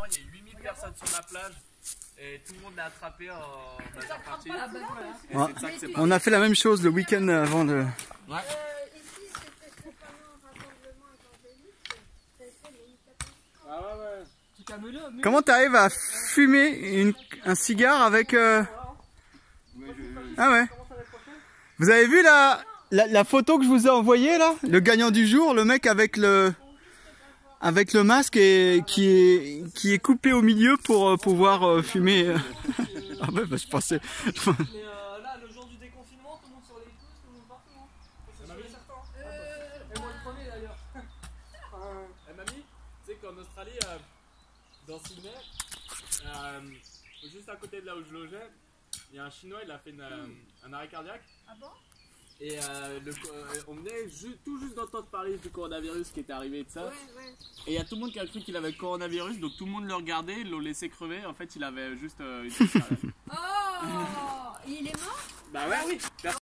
confinement, il y a 8000 personnes sur la plage. Et tout le monde l'a attrapé en majeure partie. On a fait la même chose le week-end avant de... Ici, c'était pendant un rassemblement évangélique. Comment t'arrives à fumer un cigare avec... Ah ouais. Vous avez vu la photo que je vous ai envoyée là? Le gagnant du jour, le mec avec le masque et qui est coupé au milieu pour pouvoir fumer. Ah ouais, bah je pensais... Là, le jour du déconfinement, tout le monde sur les pouces, tout le monde partout. Hein. C'est certain. Et moi le premier d'ailleurs. Mamie, tu sais qu'en Australie, dans Sydney, juste à côté de là où je logeais, il y a un Chinois, il a fait un arrêt cardiaque. Ah bon? Et on venait tout juste d'entendre parler du coronavirus qui était arrivé et de ça. Ouais. Et il y a tout le monde qui a cru qu'il avait le coronavirus, donc tout le monde le regardait, ils l'ont laissé crever. En fait, il avait juste une Oh, il est mort? Bah ouais, oui.